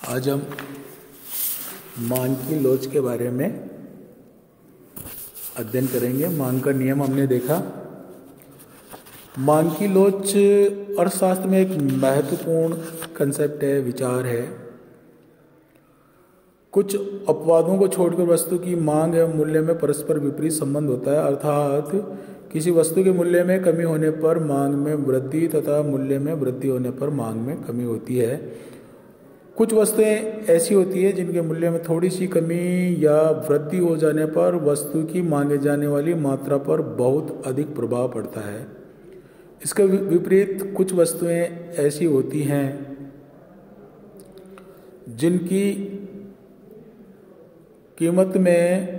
आज हम मांग की लोच के बारे में अध्ययन करेंगे। मांग का नियम हमने देखा। मांग की लोच अर्थशास्त्र में एक महत्वपूर्ण कंसेप्ट है, विचार है। कुछ अपवादों को छोड़कर वस्तु की मांग एवं मूल्य में परस्पर विपरीत संबंध होता है, अर्थात किसी वस्तु के मूल्य में कमी होने पर मांग में वृद्धि तथा मूल्य में वृद्धि होने पर मांग में कमी होती है। कुछ वस्तुएं ऐसी होती है जिनके मूल्य में थोड़ी सी कमी या वृद्धि हो जाने पर वस्तु की मांगे जाने वाली मात्रा पर बहुत अधिक प्रभाव पड़ता है। इसके विपरीत कुछ वस्तुएं ऐसी होती हैं जिनकी कीमत में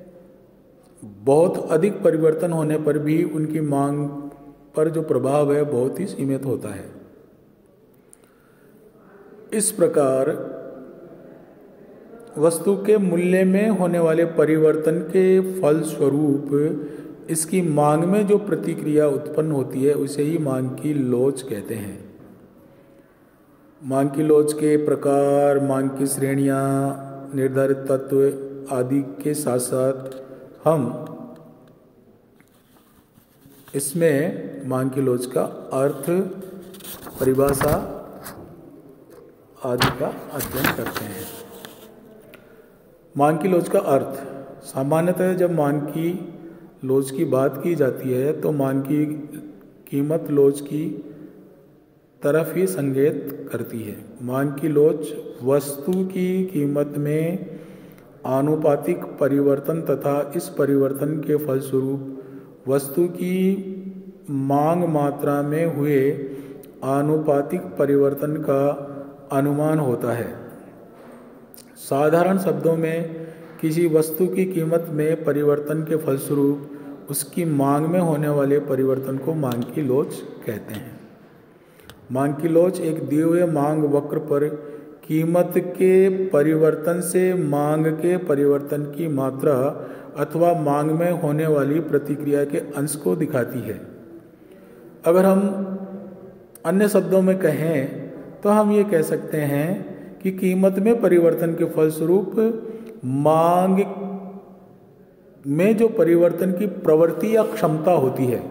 बहुत अधिक परिवर्तन होने पर भी उनकी मांग पर जो प्रभाव है बहुत ही सीमित होता है। इस प्रकार वस्तु के मूल्य में होने वाले परिवर्तन के फलस्वरूप इसकी मांग में जो प्रतिक्रिया उत्पन्न होती है उसे ही मांग की लोच कहते हैं। मांग की लोच के प्रकार, मांग की श्रेणियां, निर्धारित तत्व आदि के साथ साथ हम इसमें मांग की लोच का अर्थ, परिभाषा आदि का अध्ययन करते हैं। मांग की लोच का अर्थ, सामान्यतः जब मांग की लोच की बात की जाती है तो मांग की कीमत लोच की तरफ ही संकेत करती है। मांग की लोच वस्तु की कीमत में आनुपातिक परिवर्तन तथा इस परिवर्तन के फलस्वरूप वस्तु की मांग मात्रा में हुए आनुपातिक परिवर्तन का अनुमान होता है। साधारण शब्दों में किसी वस्तु की कीमत में परिवर्तन के फलस्वरूप उसकी मांग में होने वाले परिवर्तन को मांग की लोच कहते हैं। मांग की लोच एक दिए हुए मांग वक्र पर कीमत के परिवर्तन से मांग के परिवर्तन की मात्रा अथवा मांग में होने वाली प्रतिक्रिया के अंश को दिखाती है। अगर हम अन्य शब्दों में कहें तो हम ये कह सकते हैं कि कीमत में परिवर्तन के फलस्वरूप मांग में जो परिवर्तन की प्रवृत्ति या क्षमता होती है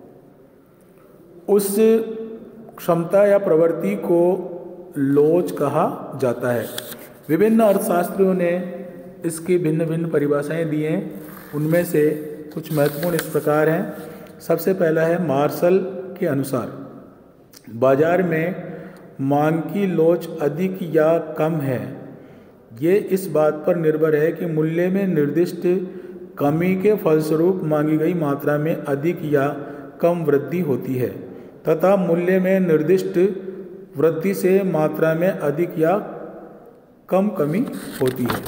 उस क्षमता या प्रवृत्ति को लोच कहा जाता है। विभिन्न अर्थशास्त्रियों ने इसकी भिन्न भिन्न परिभाषाएं दी हैं। उनमें से कुछ महत्वपूर्ण इस प्रकार हैं। सबसे पहला है मार्शल के अनुसार बाजार में मांग की लोच अधिक या कम है, ये इस बात पर निर्भर है कि मूल्य में निर्दिष्ट कमी के फलस्वरूप मांगी गई मात्रा में अधिक या कम वृद्धि होती है तथा मूल्य में निर्दिष्ट वृद्धि से मात्रा में अधिक या कम कमी होती है।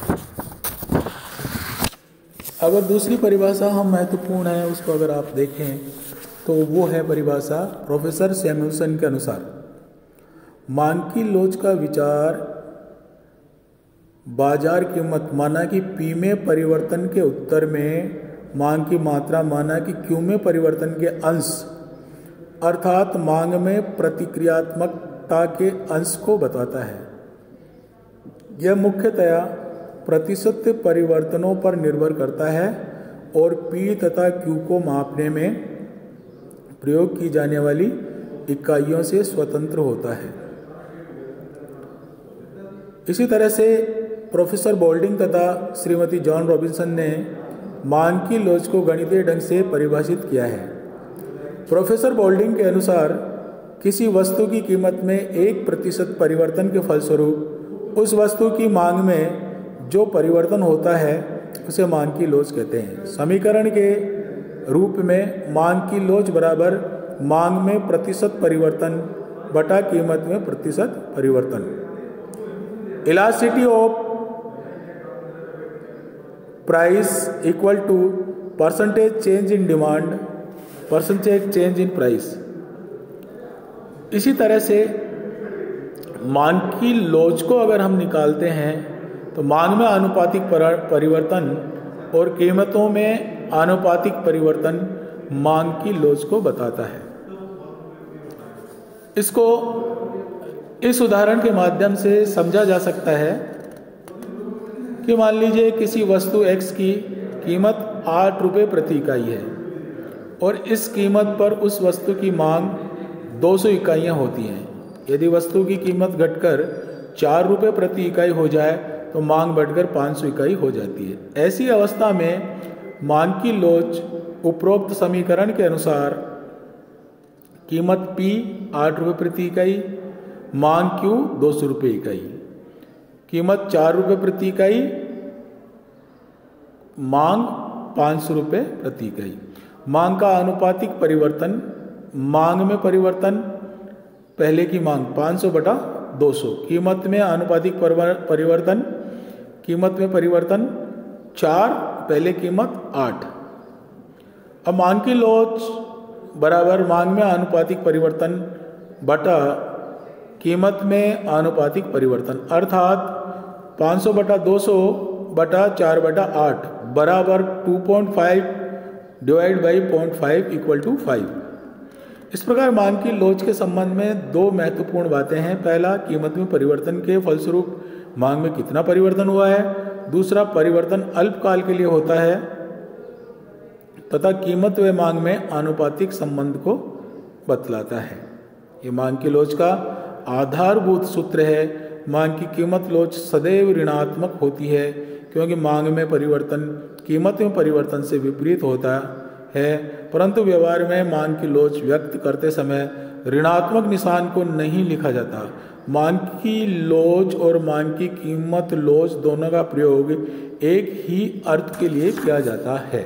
अगर दूसरी परिभाषा हम महत्वपूर्ण है उसको अगर आप देखें तो वो है परिभाषा प्रोफेसर सैमुअल्सन के अनुसार। मांग की लोच का विचार बाजार कीमत माना कि पी में परिवर्तन के उत्तर में मांग की मात्रा माना कि क्यू में परिवर्तन के अंश अर्थात मांग में प्रतिक्रियात्मकता के अंश को बताता है। यह मुख्यतया प्रतिशत परिवर्तनों पर निर्भर करता है और पी तथा क्यू को मापने में प्रयोग की जाने वाली इकाइयों से स्वतंत्र होता है। इसी तरह से प्रोफेसर बोल्डिंग तथा श्रीमती जॉन रॉबिन्सन ने मांग की लोच को गणितीय ढंग से परिभाषित किया है। प्रोफेसर बोल्डिंग के अनुसार किसी वस्तु की कीमत में 1% परिवर्तन के फलस्वरूप उस वस्तु की मांग में जो परिवर्तन होता है उसे मांग की लोच कहते हैं। समीकरण के रूप में मांग की लोच बराबर मांग में प्रतिशत परिवर्तन बटा कीमत में प्रतिशत परिवर्तन। Elasticity of price equal to percentage change in demand percentage change in price. इसी तरह से मांग की लोच को अगर हम निकालते हैं तो मांग में आनुपातिक परिवर्तन और कीमतों में आनुपातिक परिवर्तन मांग की लोच को बताता है। इसको इस उदाहरण के माध्यम से समझा जा सकता है कि मान लीजिए किसी वस्तु X की कीमत 8 रुपये प्रति इकाई है और इस कीमत पर उस वस्तु की मांग 200 इकाइयाँ होती हैं। यदि वस्तु की कीमत घटकर 4 रुपये प्रति इकाई हो जाए तो मांग बढ़कर 500 इकाई हो जाती है। ऐसी अवस्था में मांग की लोच उपरोक्त समीकरण के अनुसार कीमत P 8 रुपये प्रति इकाई, मांग Q 200 रुपये इकाई, कीमत 4 रुपये प्रति इकाई, मांग 500 रुपये प्रति इकाई। मांग का आनुपातिक परिवर्तन, मांग में परिवर्तन, पहले की मांग 500 बटा 200, कीमत में आनुपातिक परिवर्तन, कीमत में परिवर्तन 4, पहले कीमत 8। अब मांग की लोच बराबर मांग में आनुपातिक परिवर्तन बटा कीमत में आनुपातिक परिवर्तन, अर्थात 500 बटा 200 बटा 4 बटा 8 बराबर 2.5 डिवाइड बाई 0.5 इक्वल टू 5। इस प्रकार मांग की लोच के संबंध में दो महत्वपूर्ण बातें हैं। पहला, कीमत में परिवर्तन के फलस्वरूप मांग में कितना परिवर्तन हुआ है। दूसरा, परिवर्तन अल्पकाल के लिए होता है तथा कीमत व मांग में आनुपातिक संबंध को बतलाता है। ये मांग की लोच का आधारभूत सूत्र है। मांग की कीमत लोच सदैव ऋणात्मक होती है क्योंकि मांग में परिवर्तन कीमत में परिवर्तन से विपरीत होता है, परंतु व्यवहार में मांग की लोच व्यक्त करते समय ऋणात्मक निशान को नहीं लिखा जाता। मांग की लोच और मांग की कीमत लोच दोनों का प्रयोग एक ही अर्थ के लिए किया जाता है।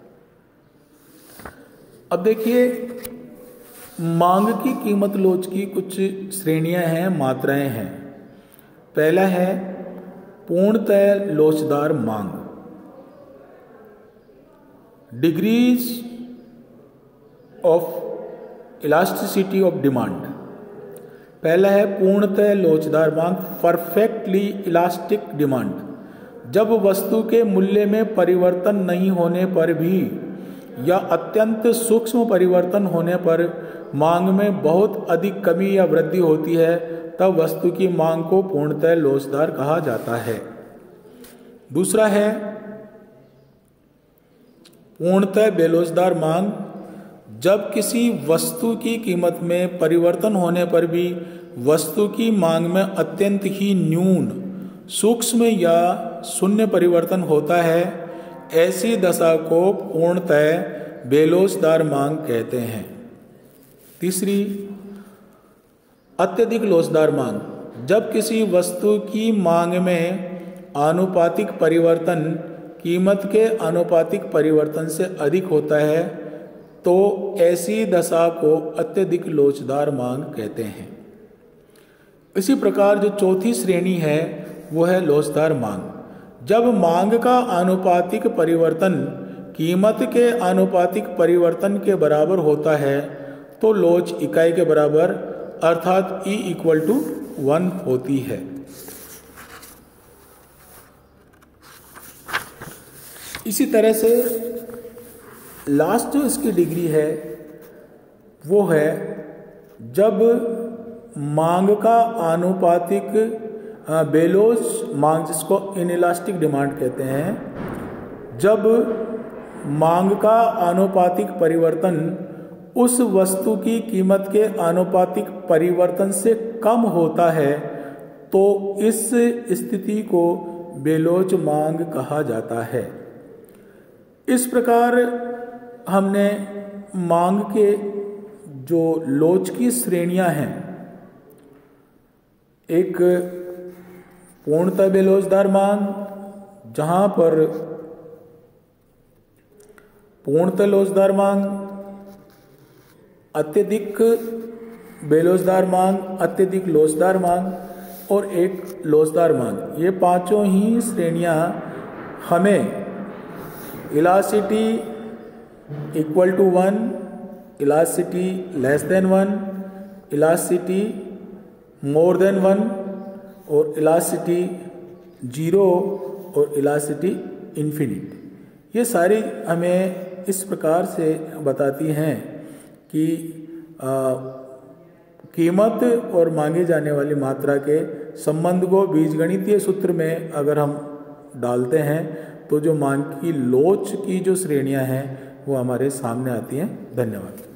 अब देखिए, मांग की कीमत लोच की कुछ श्रेणियां हैं, मात्राएं हैं। पहला है पूर्णतः लोचदार मांग, degrees of elasticity of demand. पहला है पूर्णतः लोचदार मांग, परफेक्टली इलास्टिक डिमांड। जब वस्तु के मूल्य में परिवर्तन नहीं होने पर भी या अत्यंत सूक्ष्म परिवर्तन होने पर मांग में बहुत अधिक कमी या वृद्धि होती है, तब वस्तु की मांग को पूर्णतः लोचदार कहा जाता है। दूसरा है पूर्णतः बेलोचदार मांग। जब किसी वस्तु की कीमत में परिवर्तन होने पर भी वस्तु की मांग में अत्यंत ही न्यून, सूक्ष्म या शून्य परिवर्तन होता है, ऐसी दशा को पूर्णतः बेलोचदार मांग कहते हैं। तीसरी, अत्यधिक लोचदार मांग। जब किसी वस्तु की मांग में आनुपातिक परिवर्तन कीमत के आनुपातिक परिवर्तन से अधिक होता है तो ऐसी दशा को अत्यधिक लोचदार मांग कहते हैं। इसी प्रकार जो चौथी श्रेणी है वो है लोचदार मांग। जब मांग का आनुपातिक परिवर्तन कीमत के आनुपातिक परिवर्तन के बराबर होता है तो लोच इकाई के बराबर अर्थात E इक्वल टू 1 होती है। इसी तरह से लास्ट जो इसकी डिग्री है वो है जब मांग का आनुपातिक बेलोच मांग, जिसको इनइलास्टिक डिमांड कहते हैं, जब मांग का आनुपातिक परिवर्तन उस वस्तु की कीमत के आनुपातिक परिवर्तन से कम होता है तो इस स्थिति को बेलोच मांग कहा जाता है। इस प्रकार हमने मांग के जो लोच की श्रेणियां हैं, एक पूर्णतः बेलोचदार मांग, जहां पर पूर्णतः लोचदार मांग, अत्यधिक बेलोचदार मांग, अत्यधिक लोचदार मांग और एक लोचदार मांग, ये पांचों ही श्रेणियां हमें elasticity equal to 1, elasticity less than 1, elasticity more than 1 और इलास्टिसिटी 0 और इलास्टिसिटी इन्फिनिट, ये सारी हमें इस प्रकार से बताती हैं कि कीमत और मांगे जाने वाली मात्रा के संबंध को बीजगणितीय सूत्र में अगर हम डालते हैं तो जो मांग की लोच की जो श्रेणियां हैं वो हमारे सामने आती हैं। धन्यवाद।